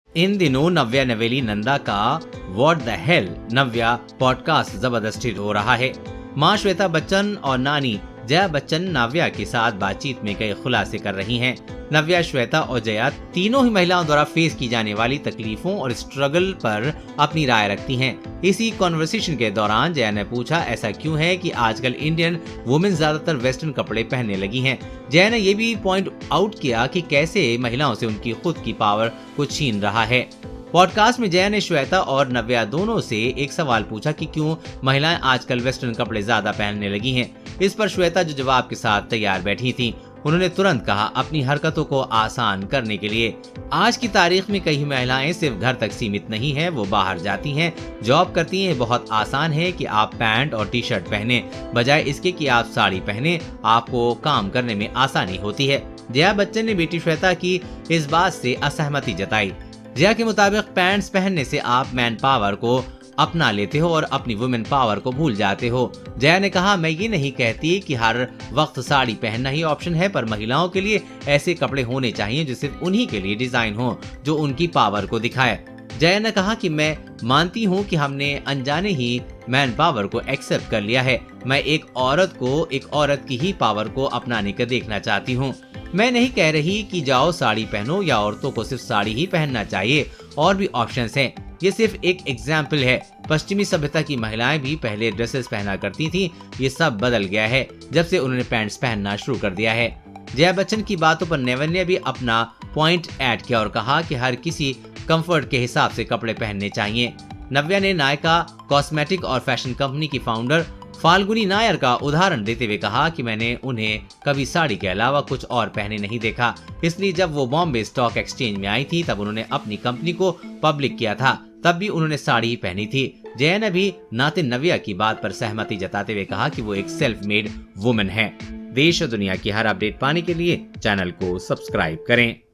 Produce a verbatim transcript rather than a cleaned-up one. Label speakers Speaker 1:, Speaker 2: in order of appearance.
Speaker 1: इन दिनों नव्या नवेली नंदा का what the hell Navya podcast जबरदस्त हिट हो रहा है। मां श्वेता बच्चन और नानी जया बच्चन नव्या के साथ बातचीत में कई खुलासे कर रही हैं। नव्या, श्वेता और जया तीनों ही महिलाओं द्वारा फेस की जाने वाली तकलीफों और स्ट्रगल पर अपनी राय रखती हैं। इसी कॉन्वर्सेशन के दौरान जया ने पूछा, ऐसा क्यों है कि आजकल इंडियन वुमेन ज्यादातर वेस्टर्न कपड़े पहनने लगी हैं। जया ने ये भी पॉइंट आउट किया कि कैसे महिलाओं से उनकी खुद की पावर को छीन रहा है। पॉडकास्ट में जया ने श्वेता और नव्या दोनों से एक सवाल पूछा कि क्यों महिलाएं आजकल वेस्टर्न कपड़े ज्यादा पहनने लगी हैं। इस पर श्वेता जो जवाब के साथ तैयार बैठी थी, उन्होंने तुरंत कहा, अपनी हरकतों को आसान करने के लिए आज की तारीख में कई महिलाएं सिर्फ घर तक सीमित नहीं है, वो बाहर जाती हैं, जॉब करती हैं। बहुत आसान है कि आप पैंट और टी शर्ट पहने, बजाय इसके कि आप साड़ी पहने। आपको काम करने में आसानी होती है। जया बच्चन ने बेटी श्वेता की इस बात से असहमति जताई। जया के मुताबिक पैंट्स पहनने से आप मैन पावर को अपना लेते हो और अपनी वुमेन पावर को भूल जाते हो। जया ने कहा, मैं ये नहीं कहती कि हर वक्त साड़ी पहनना ही ऑप्शन है, पर महिलाओं के लिए ऐसे कपड़े होने चाहिए जो सिर्फ उन्हीं के लिए डिजाइन हो, जो उनकी पावर को दिखाए। जया ने कहा कि मैं मानती हूँ कि हमने अनजाने ही मैन पावर को एक्सेप्ट कर लिया है। मैं एक औरत को एक औरत की ही पावर को अपनाने का देखना चाहती हूँ। मैं नहीं कह रही कि जाओ साड़ी पहनो या औरतों को सिर्फ साड़ी ही पहनना चाहिए, और भी ऑप्शंस हैं। ये सिर्फ एक एग्जाम्पल है। पश्चिमी सभ्यता की महिलाएं भी पहले ड्रेसेस पहना करती थी, ये सब बदल गया है जब से उन्होंने पैंट्स पहनना शुरू कर दिया है। जया बच्चन की बातों पर नव्या ने भी अपना पॉइंट ऐड किया और कहा कि हर किसी कंफर्ट के हिसाब से कपड़े पहनने चाहिए। नव्या ने नायका कॉस्मेटिक और फैशन कंपनी की फाउंडर फाल्गुनी नायर का उदाहरण देते हुए कहा कि मैंने उन्हें कभी साड़ी के अलावा कुछ और पहने नहीं देखा, इसलिए जब वो बॉम्बे स्टॉक एक्सचेंज में आई थी तब उन्होंने अपनी कंपनी को पब्लिक किया था, तब भी उन्होंने साड़ी ही पहनी थी। जया ने भी नातिन नव्या की बात पर सहमति जताते हुए कहा कि वो एक सेल्फ मेड वुमन है। देश और दुनिया की हर अपडेट पाने के लिए चैनल को सब्सक्राइब करें।